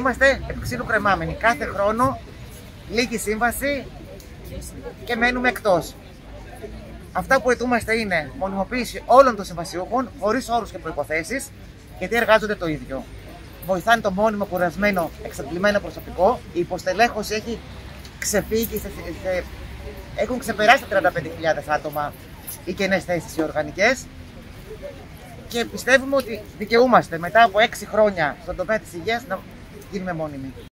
Είμαστε επί ξύλου κρεμάμενοι. Κάθε χρόνο λύγει η σύμβαση και μένουμε εκτός. Αυτά που αιτούμαστε είναι μονιμοποίηση όλων των συμβασιούχων, χωρίς όρους και προϋποθέσεις, γιατί εργάζονται το ίδιο. Βοηθάνε το μόνιμο, κουρασμένο, εξαντλημένο προσωπικό. Η υποστελέχωση έχει ξεφύγει, έχουν ξεπεράσει τα 35.000 άτομα οι κενές θέσεις οι οργανικές. Και πιστεύουμε ότι δικαιούμαστε μετά από 6 χρόνια στον τομέα της υγείας να γίνουμε μόνιμοι.